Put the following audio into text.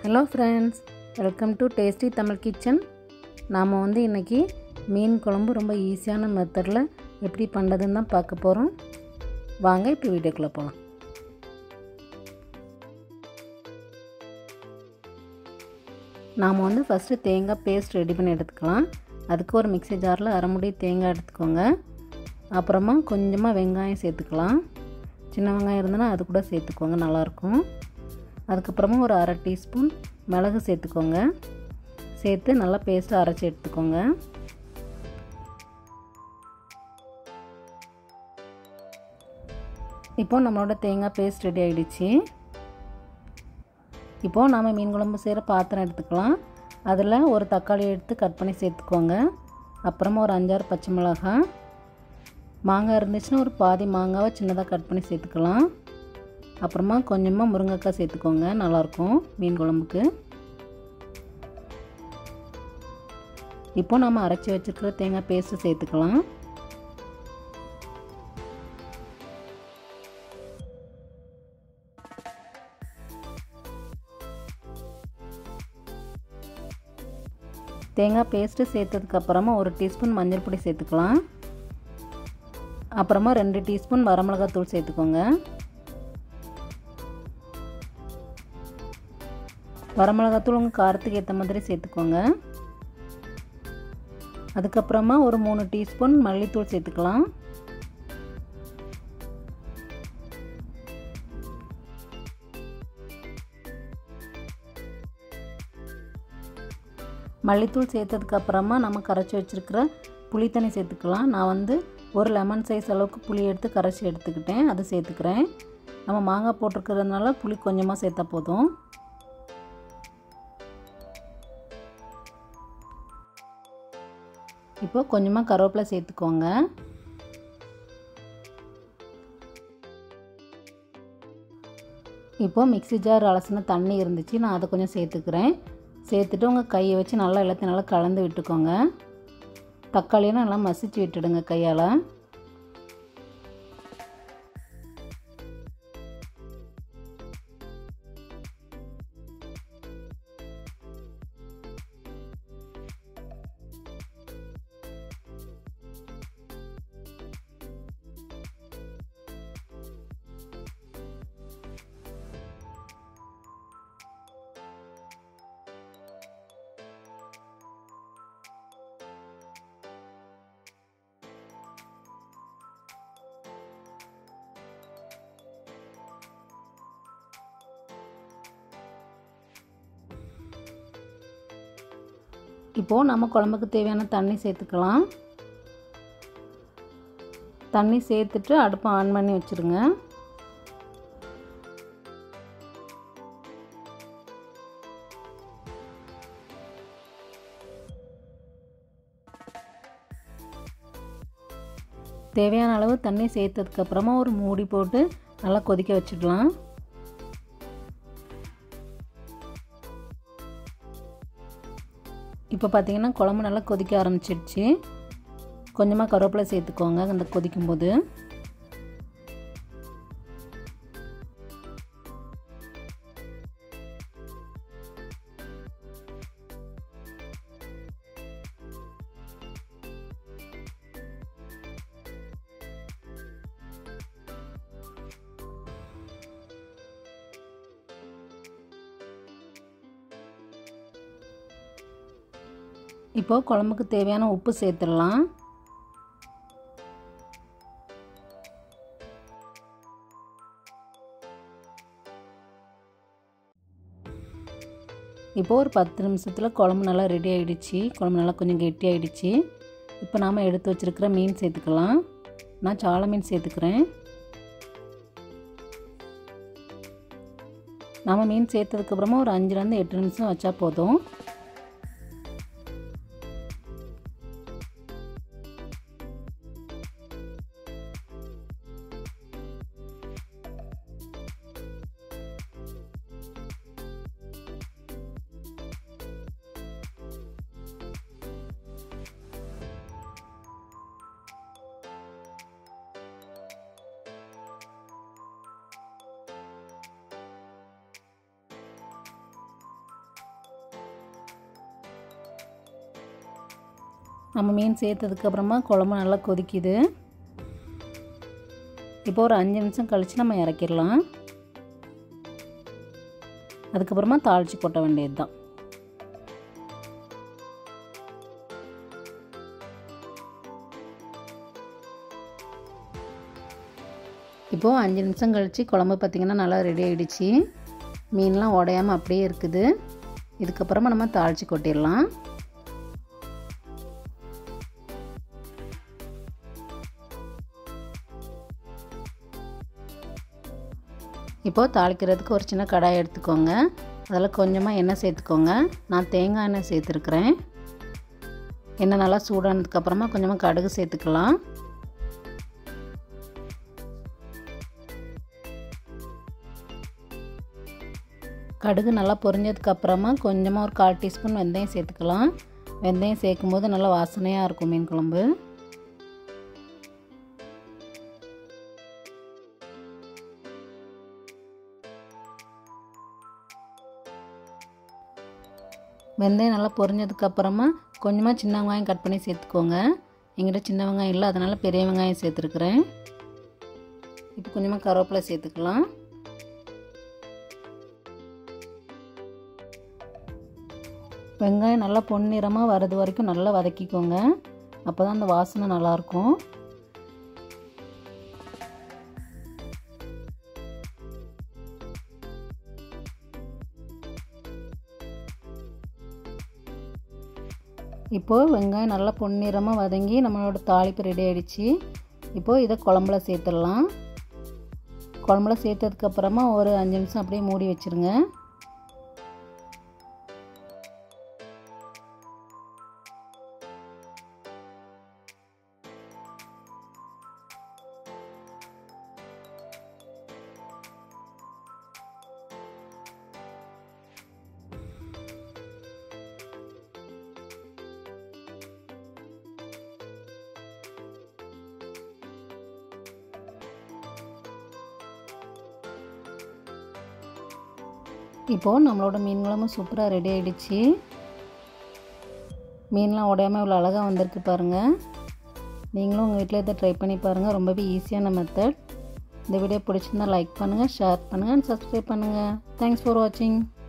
Hello friends, welcome to tasty Tamil kitchen. நாம் இன்றைக்கி மீன் குழம்பு ரொம்ப ஈஸியான மெத்தடில் எப்படி பண்ணுறதுன்னு தான் பார்க்க போகிறோம். வாங்க இப்போ வீடியோக்குள்ளே போகலாம். நாம் ஃபஸ்ட்டு தேங்காய் பேஸ்ட் ரெடி பண்ணி எடுத்துக்கலாம். அதுக்கு ஒரு மிக்ஸி ஜாரில் அரை முடி தேங்காய் எடுத்துக்கோங்க. அப்புறமா கொஞ்சமாக வெங்காயம் சேர்த்துக்கலாம். சின்ன வெங்காயம் இருந்ததுன்னா அது கூட சேர்த்துக்கோங்க, நல்லாயிருக்கும். அதுக்கப்புறமா ஒரு அரை டீஸ்பூன் மிளகு சேர்த்துக்கோங்க. சேர்த்து நல்லா பேஸ்ட்டாக அரைச்சி எடுத்துக்கோங்க. இப்போது நம்மளோட தேங்காய் பேஸ்ட் ரெடி ஆகிடுச்சு. இப்போது நாம் மீன் குழம்பு செய்கிற பாத்திரம் எடுத்துக்கலாம். அதில் ஒரு தக்காளி எடுத்து கட் பண்ணி சேர்த்துக்கோங்க. அப்புறமா ஒரு 5-6 பச்சை மிளகாய், மாங்காய் இருந்துச்சுன்னா ஒரு பாதி மாங்காவை சின்னதாக கட் பண்ணி சேர்த்துக்கலாம். அப்புறமா கொஞ்சமாக முருங்கைக்காய் சேர்த்துக்கோங்க, நல்லாயிருக்கும் மீன் குழம்புக்கு. இப்போ நம்ம அரைச்சி வச்சுருக்கிற தேங்காய் பேஸ்ட்டு சேர்த்துக்கலாம். தேங்காய் பேஸ்ட்டு சேர்த்ததுக்கப்புறமா ஒரு டீஸ்பூன் மஞ்சள் பொடி சேர்த்துக்கலாம். அப்புறமா 2 டீஸ்பூன் வரமிளகாய் தூள் சேர்த்துக்கோங்க. வரமிளகாத்தூள் உங்கள் காரத்துக்கு ஏற்ற மாதிரி சேர்த்துக்கோங்க. அதுக்கப்புறமா ஒரு 3 டீஸ்பூன் மல்லித்தூள் சேர்த்துக்கலாம். மல்லித்தூள் சேர்த்ததுக்கப்புறமா நம்ம கரைச்சி வச்சுருக்கிற புளி தண்ணி சேர்த்துக்கலாம். நான் ஒரு லெமன் சைஸ் அளவுக்கு புளி எடுத்து கரைச்சி எடுத்துக்கிட்டேன், அது சேர்த்துக்கிறேன். நம்ம மாங்காய் போட்டிருக்கிறதுனால புளி கொஞ்சமாக சேர்த்தா போதும். இப்போ கொஞ்சமாக கருவேப்பிலை சேர்த்துக்கோங்க. இப்போது மிக்ஸி ஜார் அலசின தண்ணி இருந்துச்சு, நான் அதை கொஞ்சம் சேர்த்துக்கிறேன். சேர்த்துட்டு உங்கள் கையை வச்சு எல்லாத்தையும் நல்லா கலந்து விட்டுக்கோங்க. தக்காளியை நல்லா மசிச்சு விட்டுடுங்க கையால். இப்போது நம்ம குழம்புக்கு தேவையான தண்ணி சேர்த்துக்கலாம். தண்ணி சேர்த்துட்டு அடுப்பை ஆன் பண்ணி வச்சுருங்க. தேவையான அளவு தண்ணி சேர்த்ததுக்கப்புறமா ஒரு மூடி போட்டு நல்லா கொதிக்க வச்சுக்கலாம். இப்போ பார்த்தீங்கன்னா குழம்பு நல்லா கொதிக்க ஆரம்பிச்சிடுச்சு. கொஞ்சமாக கருவேப்பிலை சேர்த்துக்கோங்க அந்த கொதிக்கும்போது. இப்போது குழம்புக்கு தேவையான உப்பு சேர்த்துடலாம். இப்போது ஒரு 10 நிமிஷத்தில் குழம்பு நல்லா ரெடி ஆகிடுச்சு. குழம்பு நல்லா கொஞ்சம் கெட்டி ஆகிடுச்சு. இப்போ நாம் எடுத்து வச்சுருக்கிற மீன் சேர்த்துக்கலாம். நான் சாலை மீன் சேர்த்துக்கிறேன். நாம் மீன் சேர்த்ததுக்கப்புறமா ஒரு 5லேருந்து 8 நிமிஷம் வச்சா போதும். நம்ம மீன் சேர்த்ததுக்கப்புறமா குழம்பு நல்லா கொதிக்குது. இப்போ ஒரு 5 நிமிஷம் கழித்து நம்ம இறக்கிடலாம். அதுக்கப்புறமா தாளித்து கொட்ட வேண்டியது தான். இப்போது 5 நிமிஷம் கழித்து குழம்பு பார்த்திங்கன்னா நல்லா ரெடி ஆகிடுச்சு. மீன்லாம் உடையாமல் அப்படியே இருக்குது. இதுக்கப்புறமா நம்ம தாளித்து கொட்டிடலாம். இப்போது தாளிக்கிறதுக்கு ஒரு சின்ன கடாய் எடுத்துக்கோங்க. அதில் கொஞ்சமாக எண்ணெய் சேர்த்துக்கோங்க. நான் தேங்காய் எண்ணெய் சேர்த்துருக்குறேன். எண்ணெய் நல்லா சூடானதுக்கப்புறமா கொஞ்சமாக கடுகு சேர்த்துக்கலாம். கடுகு நல்லா பொரிஞ்சதுக்கப்புறமா கொஞ்சமாக ஒரு 1/4 டீஸ்பூன் வெந்தயம் சேர்த்துக்கலாம். வெந்தயம் சேர்க்கும்போது நல்லா வாசனையாக இருக்கும் மீன் குழம்பு. வெந்தயம் நல்லா பொரிஞ்சதுக்கப்புறமா கொஞ்சமாக சின்ன வெங்காயம் கட் பண்ணி சேர்த்துக்கோங்க. எங்கிட்ட சின்ன வெங்காயம் இல்லை, அதனால் பெரிய வெங்காயம் சேர்த்துருக்குறேன். இப்போ கொஞ்சமாக கருவேப்பிலை சேர்த்துக்கலாம். வெங்காயம் நல்லா பொன்னிறமாக வரது வரைக்கும் நல்லா வதக்கிக்கோங்க. அப்போ தான் அந்த வாசனை நல்லாயிருக்கும். இப்போது வெங்காயம் நல்லா பொன்னிறமாக வதங்கி நம்மளோட தாளிப்பு ரெடி ஆகிடுச்சு. இப்போது இதை குழம்புல சேர்த்துடலாம். குழம்புல சேர்த்ததுக்கப்புறமா ஒரு 5 நிமிஷம் அப்படியே மூடி வச்சுருங்க. இப்போது நம்மளோட மீன் குழம்பு சூப்பராக ரெடி ஆகிடுச்சு. மீன்லாம் உடையாமல் இவ்வளோ அழகாக வந்திருக்கு பாருங்கள். நீங்களும் உங்கள் வீட்டில் இதை ட்ரை பண்ணி பாருங்கள். ரொம்பவே ஈஸியான மெத்தட். இந்த வீடியோ பிடிச்சிருந்தால் லைக் பண்ணுங்கள், ஷேர் பண்ணுங்கள் அண்ட் சப்ஸ்கிரைப் பண்ணுங்கள். தேங்க்ஸ் ஃபார் வாட்சிங்.